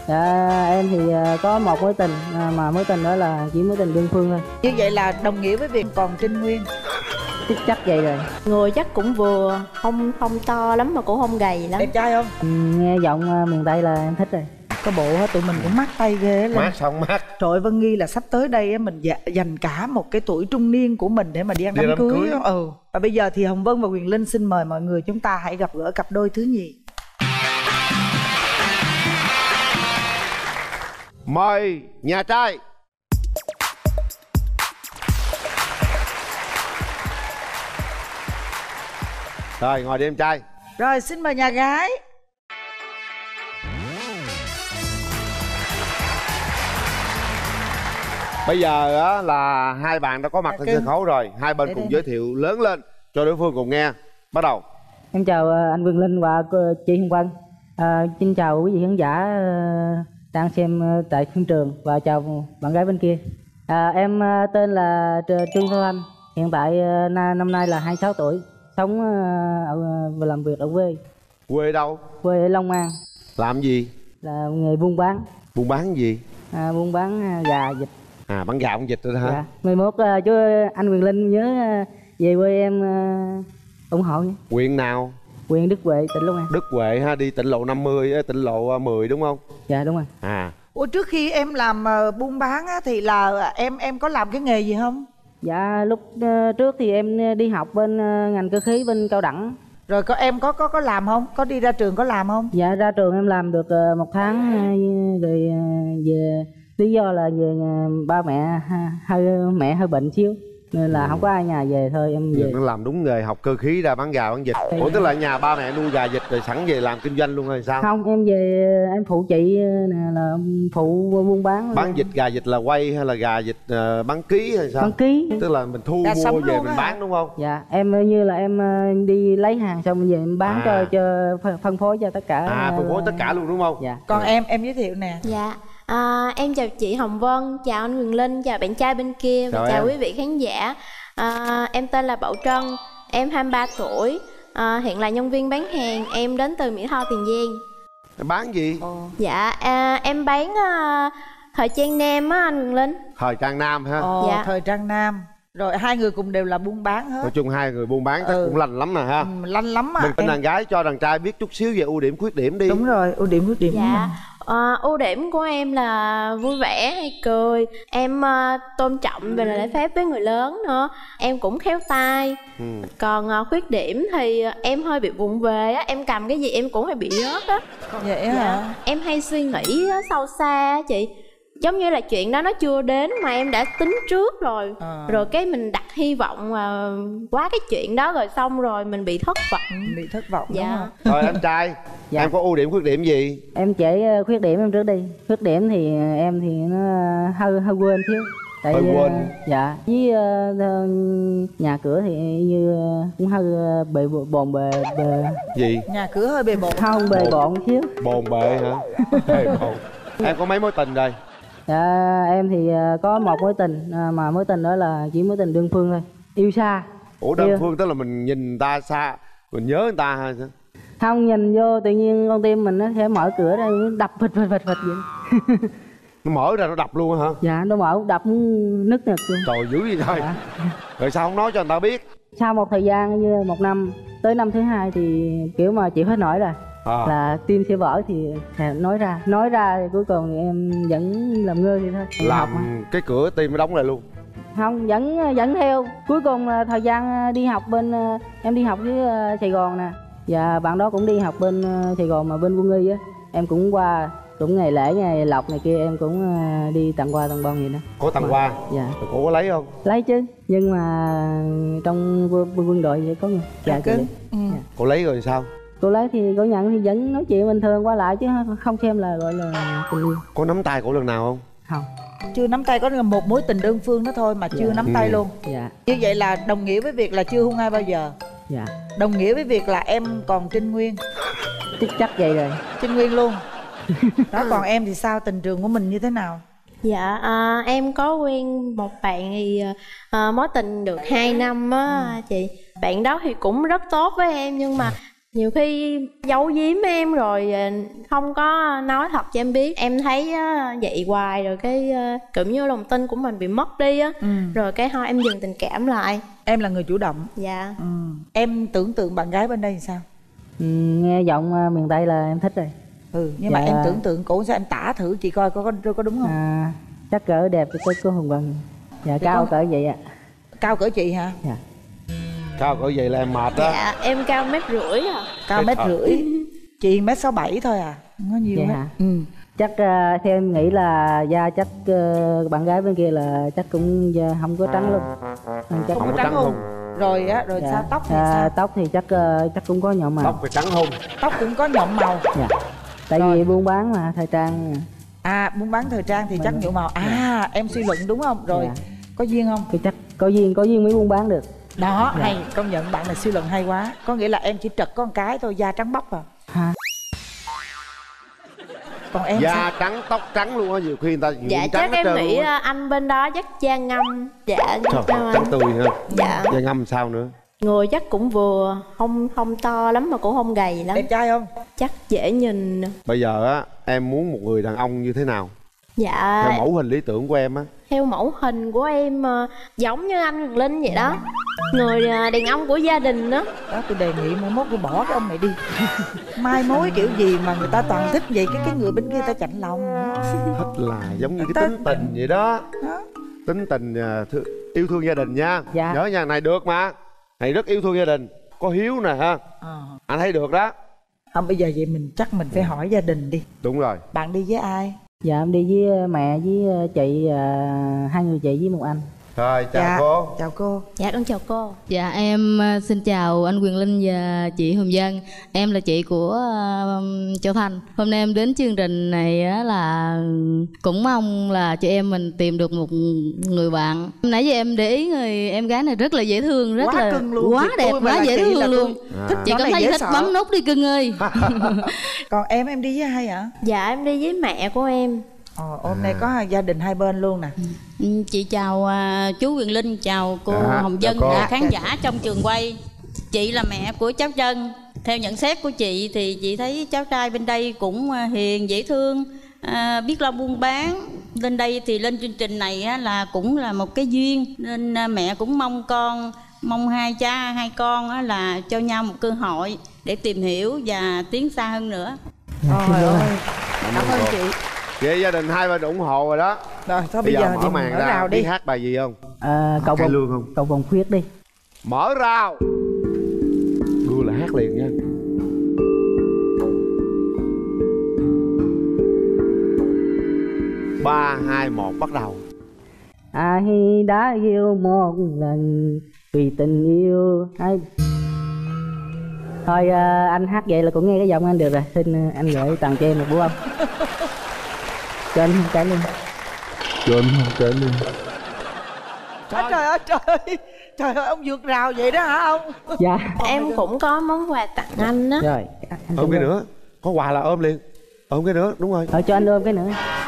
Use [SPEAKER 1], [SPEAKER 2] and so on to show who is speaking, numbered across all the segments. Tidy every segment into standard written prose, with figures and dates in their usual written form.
[SPEAKER 1] Em thì có một mối tình mà mối tình đó là chỉ mối tình đơn phương thôi.
[SPEAKER 2] Như vậy là đồng nghĩa với việc còn trinh nguyên.
[SPEAKER 1] Chắc vậy rồi.
[SPEAKER 3] Người chắc cũng vừa, không to lắm mà cũng không gầy lắm.
[SPEAKER 2] Đẹp trai không?
[SPEAKER 1] Nghe giọng miền Tây là em thích rồi.
[SPEAKER 2] Có bộ tụi mình cũng mát tay ghê lên.
[SPEAKER 4] Mát sao không mát?
[SPEAKER 2] Trời ơi, Vân Nghi là sắp tới đây á, mình dành cả một cái tuổi trung niên của mình để mà đi ăn đám cưới. Và bây giờ thì Hồng Vân và Quyền Linh xin mời mọi người chúng ta hãy gặp gỡ cặp đôi thứ nhì.
[SPEAKER 4] Mời nhà trai. Rồi ngồi đi em trai.
[SPEAKER 2] Rồi xin mời nhà gái.
[SPEAKER 4] Bây giờ á, là hai bạn đã có mặt trên sân khấu rồi. Hai bên cùng giới thiệu lớn lên cho đối phương cùng nghe. Bắt đầu.
[SPEAKER 1] Em chào anh Quyền Linh và chị Hồng Vân. Xin chào quý vị khán giả đang xem tại phim trường và chào bạn gái bên kia. Em tên là Trương Thanh Anh. Hiện tại năm nay là 26 tuổi. Sống và làm việc ở quê.
[SPEAKER 4] Quê đâu?
[SPEAKER 1] Quê ở Long An.
[SPEAKER 4] Làm gì?
[SPEAKER 1] Là nghề buôn bán.
[SPEAKER 4] Buôn bán gì?
[SPEAKER 1] Buôn bán gà vịt.
[SPEAKER 4] Bán gà bán vịt rồi hả?
[SPEAKER 1] Dạ. 11 chú anh Quyền Linh nhớ về quê em ủng hộ nhé.
[SPEAKER 4] Huyện nào? Huyện
[SPEAKER 1] Đức Huệ, tỉnh Long An.
[SPEAKER 4] Đức Huệ ha, đi tỉnh lộ 50, tỉnh lộ 10 đúng không?
[SPEAKER 1] Dạ đúng rồi.
[SPEAKER 2] Ủa trước khi em làm buôn bán á, thì là em có làm cái nghề gì không?
[SPEAKER 1] Dạ lúc trước thì em đi học bên ngành cơ khí bên Cao Đẳng.
[SPEAKER 2] Rồi em có làm không? Có đi ra trường có làm không?
[SPEAKER 1] Dạ ra trường em làm được 1 tháng rồi về lý do là về ba mẹ hơi bệnh xíu nên là không có ai nhà về thôi em về.
[SPEAKER 4] Nó làm đúng nghề, học cơ khí ra bán gà bán vịt. Ủa tức là nhà ba mẹ nuôi gà vịt rồi sẵn về làm kinh doanh luôn hay sao?
[SPEAKER 1] Không, em về em phụ chị nè, là phụ buôn bán.
[SPEAKER 4] Bán vịt gà vịt là quay hay là gà vịt bán ký hay sao?
[SPEAKER 1] Bán ký.
[SPEAKER 4] Tức là mình thu mua về mình bán đúng không?
[SPEAKER 1] Dạ em như là em đi lấy hàng xong về em bán cho phân phối cho tất cả.
[SPEAKER 4] Phân phối tất cả luôn đúng không?
[SPEAKER 1] Dạ.
[SPEAKER 2] Còn em giới thiệu nè.
[SPEAKER 3] Dạ. Em chào chị Hồng Vân, chào anh Quyền Linh, chào bạn trai bên kia và chào quý vị khán giả. Em tên là Bảo Trân, em 23 tuổi, hiện là nhân viên bán hàng, em đến từ Mỹ Tho, Tiền Giang.
[SPEAKER 4] Em bán gì?
[SPEAKER 3] Dạ, em bán thời trang nam á anh Quyền Linh.
[SPEAKER 4] Thời trang nam ha?
[SPEAKER 2] Dạ. Thời trang nam. Rồi hai người cùng đều là buôn bán hết.
[SPEAKER 4] Nói chung hai người buôn bán chắc cũng lành lắm nè ha.
[SPEAKER 2] Lành lắm mà.
[SPEAKER 4] Mình bên đàn gái cho đàn trai biết chút xíu về ưu điểm khuyết điểm đi.
[SPEAKER 2] Đúng rồi, ưu điểm khuyết điểm.
[SPEAKER 3] Dạ. Ưu điểm của em là vui vẻ hay cười, em tôn trọng về lễ phép với người lớn nữa, em cũng khéo tay. Còn khuyết điểm thì em hơi bị vụng về á, em cầm cái gì em cũng hay bị rớt á.
[SPEAKER 2] Vậy hả?
[SPEAKER 3] Em hay suy nghĩ sâu xa á chị, giống như là chuyện đó nó chưa đến mà em đã tính trước rồi. Rồi cái mình đặt hy vọng quá cái chuyện đó rồi xong rồi mình bị thất vọng.
[SPEAKER 2] Bị thất vọng
[SPEAKER 3] dạ.
[SPEAKER 2] Đúng không?
[SPEAKER 4] Rồi anh trai, em có ưu điểm khuyết điểm gì?
[SPEAKER 1] Em kể khuyết điểm em trước đi. Khuyết điểm thì em thì nó hơi quên xíu. Tại
[SPEAKER 4] quên.
[SPEAKER 1] Dạ. Với nhà cửa thì như cũng hơi bồn bề.
[SPEAKER 4] Gì?
[SPEAKER 2] Nhà cửa hơi bề bộn.
[SPEAKER 1] Không, bề bộn xíu.
[SPEAKER 4] Bồn bề hả? Bề bộn. Em có mấy mối tình rồi?
[SPEAKER 1] Dạ em thì có một mối tình mà mối tình đó là chỉ mối tình đơn phương thôi. Yêu xa.
[SPEAKER 4] Ủa đơn phương tức là mình nhìn người ta xa, mình nhớ người ta hay sao?
[SPEAKER 1] Không, nhìn vô tự nhiên con tim mình nó sẽ mở cửa ra đập phịch vậy.
[SPEAKER 4] Nó mở ra nó đập luôn hả?
[SPEAKER 1] Dạ nó mở đập nứt nực luôn.
[SPEAKER 4] Trời dữ vậy thôi. Dạ. Rồi sao không nói cho người ta biết? Sau
[SPEAKER 1] một thời gian như 1 năm, tới năm thứ 2 thì kiểu mà chịu hết nổi rồi. Là tim sẽ vỡ thì nói ra thì cuối cùng thì em vẫn làm ngơ vậy thôi.
[SPEAKER 4] Làm cái cửa tim nó đóng lại luôn? Không,
[SPEAKER 1] vẫn theo. Cuối cùng là thời gian đi học bên em đi học với Sài Gòn nè, và bạn đó cũng đi học bên Sài Gòn mà bên Quân Y á, em cũng qua, cũng ngày lễ ngày lộc này kia em cũng đi tặng quà tặng bông vậy đó.
[SPEAKER 4] Có tặng quà? Dạ. Rồi cô có lấy không?
[SPEAKER 1] Lấy chứ, nhưng mà trong quân đội vậy có người. Dạ cưng.
[SPEAKER 4] Cô lấy rồi sao?
[SPEAKER 1] Cô lấy thì cô nhận thì vẫn nói chuyện bình thường qua lại chứ không xem là gọi là tình yêu.
[SPEAKER 4] Có nắm tay cổ lần nào không?
[SPEAKER 1] Không.
[SPEAKER 2] Chưa nắm tay, có một mối tình đơn phương đó thôi mà chưa nắm tay luôn.
[SPEAKER 1] Dạ.
[SPEAKER 2] Như vậy là đồng nghĩa với việc là chưa hôn ai bao giờ.
[SPEAKER 1] Dạ.
[SPEAKER 2] Đồng nghĩa với việc là em còn trinh nguyên.
[SPEAKER 1] Chắc vậy rồi.
[SPEAKER 2] Trinh nguyên luôn. Đó, còn em thì sao, tình trường của mình như thế nào?
[SPEAKER 3] Dạ em có quen một bạn thì mối tình được 2 năm á chị. Bạn đó thì cũng rất tốt với em nhưng mà Nhiều khi giấu giếm em rồi không có nói thật cho em biết. Em thấy vậy hoài rồi cái kiểu như lòng tin của mình bị mất đi á. Rồi cái thôi em dừng tình cảm lại.
[SPEAKER 2] Em là người chủ động.
[SPEAKER 3] Dạ.
[SPEAKER 2] Em tưởng tượng bạn gái bên đây thì sao?
[SPEAKER 1] Nghe giọng miền Tây là em thích rồi.
[SPEAKER 2] Nhưng mà em tưởng tượng cổ sao, em tả thử chị coi có đúng không?
[SPEAKER 1] Chắc cỡ đẹp tới cô Hồng Vân. Dạ cao cỡ vậy ạ.
[SPEAKER 2] Cao cỡ chị hả?
[SPEAKER 1] Dạ.
[SPEAKER 4] Cao cỡ vậy là em mệt đó.
[SPEAKER 3] Dạ em cao 1,5 m à.
[SPEAKER 2] Cao 1,5 m. Chị 1,67 m thôi à, không có nhiều hết.
[SPEAKER 1] Chắc theo em nghĩ là da chắc bạn gái bên kia là chắc cũng không có trắng luôn. Chắc
[SPEAKER 2] Không có trắng không? Rồi á, rồi sao tóc thì sao?
[SPEAKER 1] Tóc thì chắc cũng có nhộm màu.
[SPEAKER 4] Tóc phải trắng không?
[SPEAKER 2] Tóc cũng có nhộm màu.
[SPEAKER 1] Dạ. Tại vì buôn bán mà thời trang.
[SPEAKER 2] Buôn bán thời trang thì chắc nhuộm màu. Em suy luận đúng không? Rồi có duyên không?
[SPEAKER 1] Thì chắc có duyên mới buôn bán được.
[SPEAKER 2] Đó, hay, công nhận bạn này suy luận hay quá. Có nghĩa là em chỉ trật có một cái thôi, da trắng bóc à. Còn em
[SPEAKER 4] da
[SPEAKER 2] sao?
[SPEAKER 4] trắng tóc trắng luôn á, nhiều khi người ta
[SPEAKER 3] dạ chắc em nghĩ anh bên đó chắc da ngâm. Dạ
[SPEAKER 4] trắng tươi ha.
[SPEAKER 3] Dạ.
[SPEAKER 4] Da ngâm sao nữa?
[SPEAKER 3] Người chắc cũng vừa, không to lắm mà cũng không gầy lắm.
[SPEAKER 2] Đẹp trai không?
[SPEAKER 3] Chắc dễ nhìn.
[SPEAKER 4] Bây giờ á em muốn một người đàn ông như thế nào?
[SPEAKER 3] Dạ
[SPEAKER 4] theo mẫu hình lý tưởng của em á.
[SPEAKER 3] Theo mẫu hình của em giống như anh Quyền Linh vậy đó. Người đàn ông của gia đình đó.
[SPEAKER 2] Đó, tôi đề nghị mai mốt tôi bỏ cái ông này đi. Mai mối kiểu gì mà người ta toàn thích vậy, cái người bên kia ta chạnh lòng.
[SPEAKER 4] Thích là giống như cái tính tình vậy đó. Tính tình yêu thương gia đình nha.
[SPEAKER 1] Dạ.
[SPEAKER 4] Nhớ nha, này được mà. Này rất yêu thương gia đình, có hiếu nè ha. Anh thấy được đó.
[SPEAKER 2] Không, bây giờ vậy mình phải hỏi gia đình đi.
[SPEAKER 4] Đúng rồi.
[SPEAKER 2] Bạn đi với ai?
[SPEAKER 1] Dạ em đi với mẹ với chị, hai người chị với một anh.
[SPEAKER 4] Rồi, chào cô.
[SPEAKER 2] Chào cô.
[SPEAKER 3] Dạ con chào cô.
[SPEAKER 5] Dạ em xin chào anh Quyền Linh và chị Hồng Vân. Em là chị của Châu Thành. Hôm nay em đến chương trình này là cũng mong là chị em mình tìm được một người bạn. Nãy giờ em để ý người em gái này rất là dễ thương, rất
[SPEAKER 2] quá
[SPEAKER 5] là
[SPEAKER 2] cưng luôn.
[SPEAKER 5] quá đẹp, quá dễ thương luôn. Chị cảm thấy thích bấm nút đi cưng ơi.
[SPEAKER 2] Còn em đi với ai hả?
[SPEAKER 3] Dạ em đi với mẹ của em.
[SPEAKER 2] Hôm nay có gia đình hai bên luôn nè.
[SPEAKER 5] Chị chào chú Quyền Linh, chào cô Hồng Vân và khán giả trong trường quay. Chị là mẹ của cháu Trân. Theo nhận xét của chị thì chị thấy cháu trai bên đây cũng hiền, dễ thương, biết lo buôn bán. Lên đây thì lên chương trình này là cũng là một cái duyên. Nên mẹ cũng mong hai cha hai con là cho nhau một cơ hội để tìm hiểu và tiến xa hơn nữa.
[SPEAKER 2] Cảm ơn chị.
[SPEAKER 4] Vậy gia đình hai bên ủng hộ rồi đó.
[SPEAKER 2] Rồi thôi bây giờ
[SPEAKER 4] mở màn ra
[SPEAKER 2] rào đi.
[SPEAKER 4] biết hát bài gì không?
[SPEAKER 1] Cầu vồng khuyết đi.
[SPEAKER 4] Mở rào. Đưa là hát liền nha. Ba, hai, một, bắt đầu.
[SPEAKER 1] Ai đã yêu một lần vì tình yêu ai... Thôi anh hát vậy là cũng nghe cái giọng anh được rồi. Xin anh gửi tặng cho em một bú âm. Cho anh không cái luôn.
[SPEAKER 4] Cho anh không cái luôn.
[SPEAKER 2] Trời ơi trời ơi. Trời ơi ông vượt rào vậy đó hả ông?
[SPEAKER 1] Dạ.
[SPEAKER 3] Em cũng có món quà tặng anh đó.
[SPEAKER 1] Rồi
[SPEAKER 4] ôm cái nữa. Có quà là ôm liền. Ôm cái nữa, đúng rồi.
[SPEAKER 1] Thôi cho anh ôm cái nữa.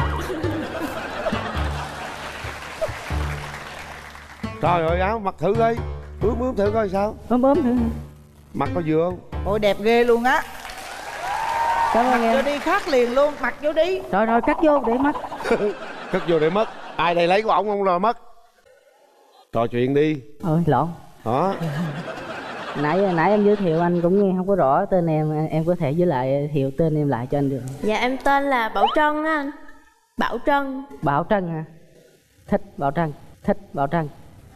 [SPEAKER 4] Trời ơi áo mặc thử coi. Ướm thử coi sao.
[SPEAKER 1] Ôm thử.
[SPEAKER 4] Mặc có vừa không?
[SPEAKER 2] Ôi đẹp ghê luôn á.
[SPEAKER 1] Cảm ơn
[SPEAKER 2] Mặc vô
[SPEAKER 1] em.
[SPEAKER 2] đi khác liền luôn. Mặc vô đi.
[SPEAKER 1] Rồi cắt vô để mất.
[SPEAKER 4] Cất vô để mất. Ai đây lấy của ổng không là mất. Trò chuyện đi.
[SPEAKER 1] Ôi lộn.
[SPEAKER 4] Đó.
[SPEAKER 1] Nãy em giới thiệu anh cũng nghe không có rõ tên em có thể với lại thiệu tên em lại cho anh được.
[SPEAKER 3] Dạ em tên là Bảo Trân á anh. Bảo Trân.
[SPEAKER 1] Bảo Trân hả? Thích Bảo Trân.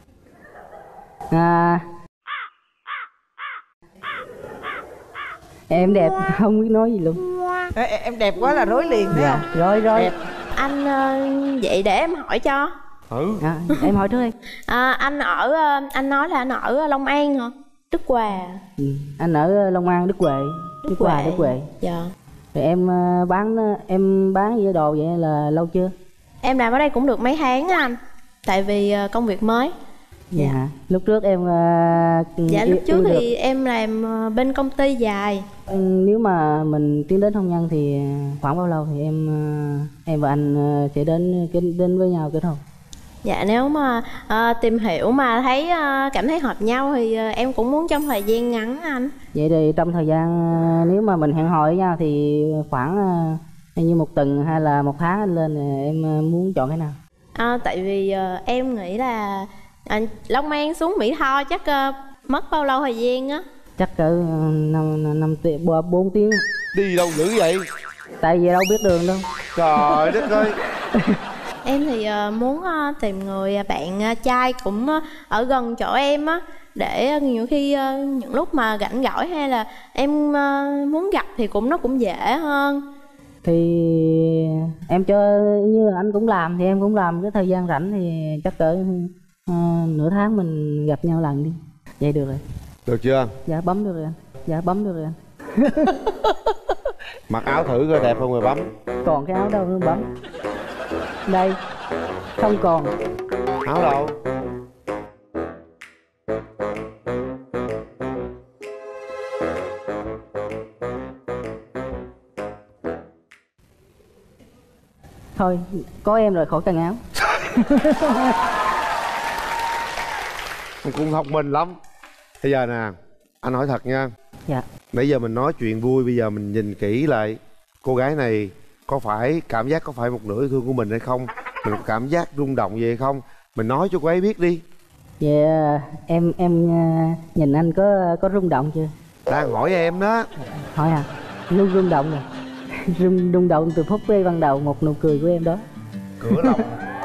[SPEAKER 1] Em đẹp không biết nói gì luôn.
[SPEAKER 2] Em đẹp quá là rối liền thấy không?
[SPEAKER 1] Rồi
[SPEAKER 2] Đẹp.
[SPEAKER 3] Anh vậy để em hỏi cho.
[SPEAKER 1] Em hỏi trước đi.
[SPEAKER 3] Anh nói là anh ở Long An hả? Đức Hòa.
[SPEAKER 1] Anh ở Long An, Đức Huệ.
[SPEAKER 3] Dạ.
[SPEAKER 1] Rồi em bán gì đồ vậy là lâu chưa?
[SPEAKER 3] Em làm ở đây cũng được mấy tháng á anh. Tại vì công việc mới.
[SPEAKER 1] Dạ. Lúc trước em
[SPEAKER 3] dạ lúc trước thì em làm bên công ty dài.
[SPEAKER 1] Nếu mà mình tiến đến hôn nhân thì khoảng bao lâu thì em và anh sẽ đến với nhau kết hôn?
[SPEAKER 3] Dạ nếu mà tìm hiểu mà thấy cảm thấy hợp nhau thì em cũng muốn trong thời gian ngắn anh.
[SPEAKER 1] Vậy thì trong thời gian nếu mà mình hẹn hò với nhau thì khoảng như 1 tuần hay là 1 tháng anh lên, em muốn chọn cái nào?
[SPEAKER 3] Tại vì em nghĩ là Long An xuống Mỹ Tho chắc mất bao lâu thời gian á?
[SPEAKER 1] Chắc cỡ 4 tiếng.
[SPEAKER 4] Đi đâu dữ vậy?
[SPEAKER 1] Tại vì đâu biết đường đâu.
[SPEAKER 4] Trời đất ơi.
[SPEAKER 3] Em thì muốn tìm người bạn trai cũng ở gần chỗ em á, để nhiều khi những lúc mà rảnh rỗi hay là em muốn gặp thì nó cũng dễ hơn.
[SPEAKER 1] Thì em cho như anh cũng làm thì em cũng làm, cái thời gian rảnh thì chắc cỡ nửa tháng mình gặp nhau lần đi. Vậy được rồi.
[SPEAKER 4] Được chưa?
[SPEAKER 1] Dạ bấm được rồi anh. Dạ bấm được rồi anh.
[SPEAKER 4] Mặc áo thử coi đẹp không rồi bấm.
[SPEAKER 1] Còn cái áo đâu nữa bấm. Đây. Không còn.
[SPEAKER 4] Áo đâu?
[SPEAKER 1] Thôi, có em rồi khỏi cần áo.
[SPEAKER 4] Cũng thông minh lắm. Bây giờ nè, anh hỏi thật nha.
[SPEAKER 1] Dạ.
[SPEAKER 4] Nãy giờ mình nói chuyện vui, bây giờ mình nhìn kỹ lại cô gái này có phải cảm giác có phải một nửa yêu thương của mình hay không? Mình có cảm giác rung động gì hay không? Mình nói cho cô ấy biết đi.
[SPEAKER 1] Dạ em nhìn anh có rung động chưa?
[SPEAKER 4] Đang hỏi em đó.
[SPEAKER 1] Hỏi à? Luôn rung động rồi. Rung động từ phút giây ban đầu một nụ cười của em đó.
[SPEAKER 4] Cửa lòng.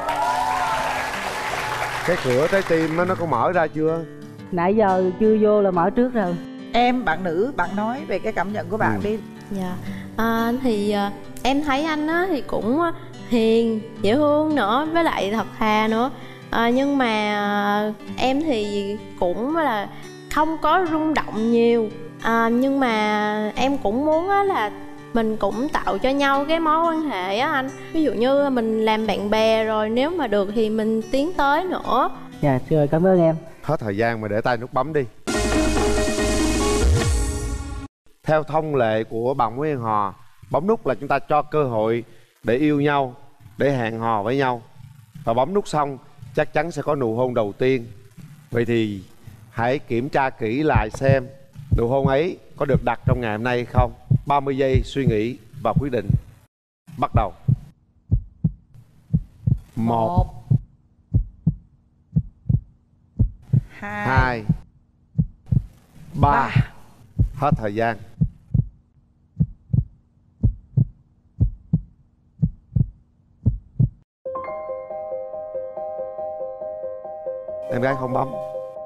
[SPEAKER 4] Cái cửa trái tim nó có mở ra chưa?
[SPEAKER 1] Nãy giờ chưa vô là mở trước rồi.
[SPEAKER 2] Em, bạn nữ, bạn nói về cái cảm nhận của bạn đi.
[SPEAKER 3] Dạ thì em thấy anh á thì cũng hiền, dễ thương nữa, với lại thật thà nữa. Nhưng mà em thì cũng là không có rung động nhiều. Nhưng mà em cũng muốn á là mình cũng tạo cho nhau cái mối quan hệ á anh. Ví dụ như mình làm bạn bè rồi nếu mà được thì mình tiến tới nữa.
[SPEAKER 1] Dạ rồi, cảm ơn em.
[SPEAKER 4] Hết thời gian mà để tay nút bấm đi. Theo thông lệ của bạn mối hẹn hò, bấm nút là chúng ta cho cơ hội để yêu nhau, để hẹn hò với nhau. Và bấm nút xong chắc chắn sẽ có nụ hôn đầu tiên. Vậy thì hãy kiểm tra kỹ lại xem nụ hôn ấy có được đặt trong ngày hôm nay hay không. 30 giây suy nghĩ và quyết định. Bắt đầu. 1 2 3. Hết thời gian. Em gái không bấm.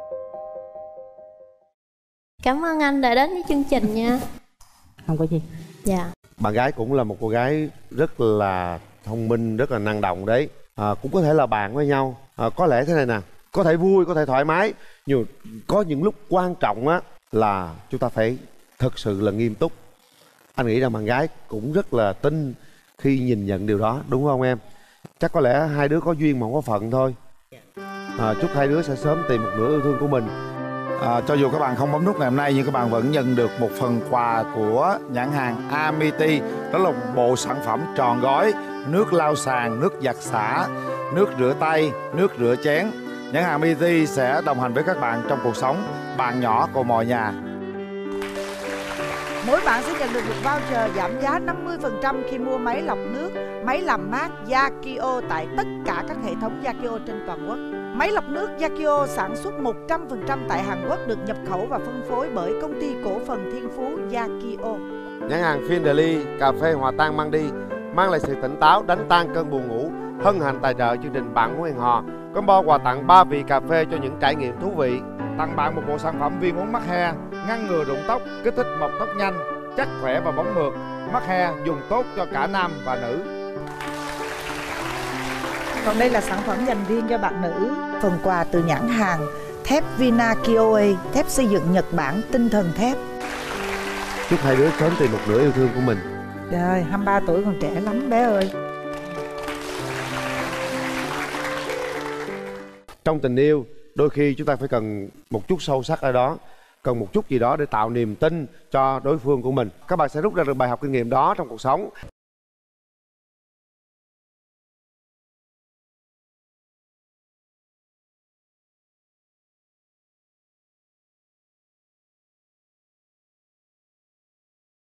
[SPEAKER 3] Cảm ơn anh đã đến với chương trình nha.
[SPEAKER 1] Không có gì.
[SPEAKER 3] Dạ.
[SPEAKER 4] Bạn gái cũng là một cô gái rất là thông minh, rất là năng động đấy. Cũng có thể là bạn với nhau. Có lẽ thế này nè, có thể vui, có thể thoải mái, nhưng có những lúc quan trọng á là chúng ta phải thực sự là nghiêm túc. Anh nghĩ rằng bạn gái cũng rất là tin khi nhìn nhận điều đó, đúng không em? Chắc có lẽ hai đứa có duyên mà không có phận thôi. Chúc hai đứa sẽ sớm tìm một nửa yêu thương của mình.
[SPEAKER 6] Cho dù các bạn không bấm nút ngày hôm nay nhưng các bạn vẫn nhận được một phần quà của nhãn hàng Amity. Đó là một bộ sản phẩm tròn gói: nước lau sàn, nước giặt xả, nước rửa tay, nước rửa chén. Nhãn hàng Amity sẽ đồng hành với các bạn trong cuộc sống, bạn nhỏ của mọi nhà.
[SPEAKER 2] Mỗi bạn sẽ nhận được một voucher giảm giá 50% khi mua máy lọc nước, máy làm mát Yakio tại tất cả các hệ thống Yakio trên toàn quốc. Máy lọc nước Yakio sản xuất 100% tại Hàn Quốc, được nhập khẩu và phân phối bởi công ty cổ phần Thiên Phú Yakio.
[SPEAKER 4] Nhãn hàng Findeli, cà phê hòa tan mang đi, mang lại sự tỉnh táo, đánh tan cơn buồn ngủ. Hân hạnh tài trợ chương trình Bạn Muốn Hẹn Hò. Combo quà tặng 3 vị cà phê cho những trải nghiệm thú vị.
[SPEAKER 7] Tặng bạn một bộ sản phẩm viên uống mắc he, ngăn ngừa rụng tóc, kích thích mọc tóc nhanh, chắc khỏe và bóng mượt. Mắc he dùng tốt cho cả nam và nữ.
[SPEAKER 2] Còn đây là sản phẩm dành riêng cho bạn nữ. Phần quà từ nhãn hàng thép Vina Kioe, thép xây dựng Nhật Bản, tinh thần thép.
[SPEAKER 4] Chúc hai đứa sớm tìm một nửa yêu thương của mình.
[SPEAKER 2] Trời ơi, 23 tuổi còn trẻ lắm bé ơi.
[SPEAKER 4] Trong tình yêu, đôi khi chúng ta phải cần một chút sâu sắc ở đó, cần một chút gì đó để tạo niềm tin cho đối phương của mình. Các bạn sẽ rút ra được bài học kinh nghiệm đó trong cuộc sống.